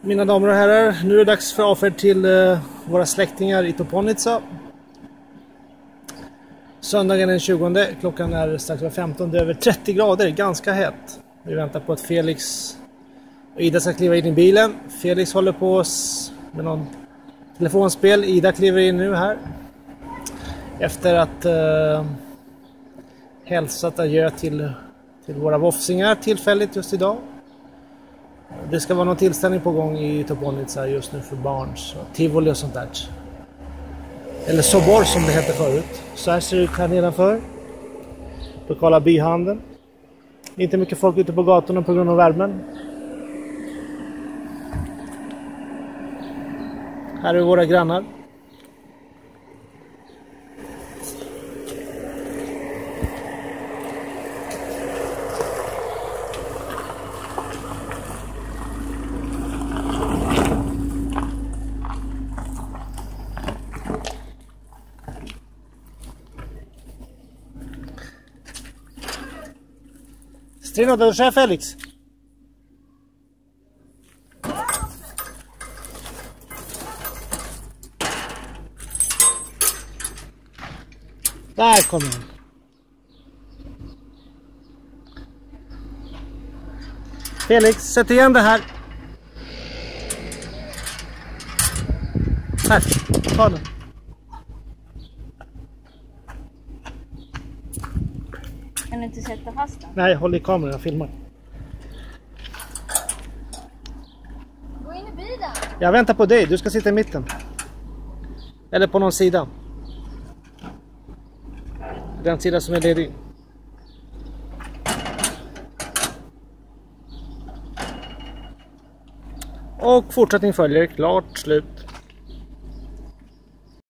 Mina damer och herrar, nu är det dags för avfärd till våra släktingar i Toponitsa. Söndagen den 20, klockan är strax över 15, det är över 30 grader, ganska hett. Vi väntar på att Felix och Ida ska kliva in i bilen. Felix håller på med någon telefonspel, Ida kliver in nu här. Efter att hälsat adjö till våra vofsingar tillfälligt just idag. Det ska vara någon tillställning på gång i Toponitsa just nu för barn, så tivoli och sånt där. Eller sobor som det hette förut. Så här ser det ut här nedanför. Lokala byhandeln. Inte mycket folk ute på gatorna på grund av värmen. Här är våra grannar. Strino, dove c'è Felix? Där kommer han. Felix, sätt igen det här. Här, ta den. Kan du inte sätta fast den? Nej, håll i kameran, jag filmar. Gå in i bilen. Jag väntar på dig, du ska sitta i mitten. Eller på någon sida. Den sida som är ledig. Och fortsättning följer, klart slut.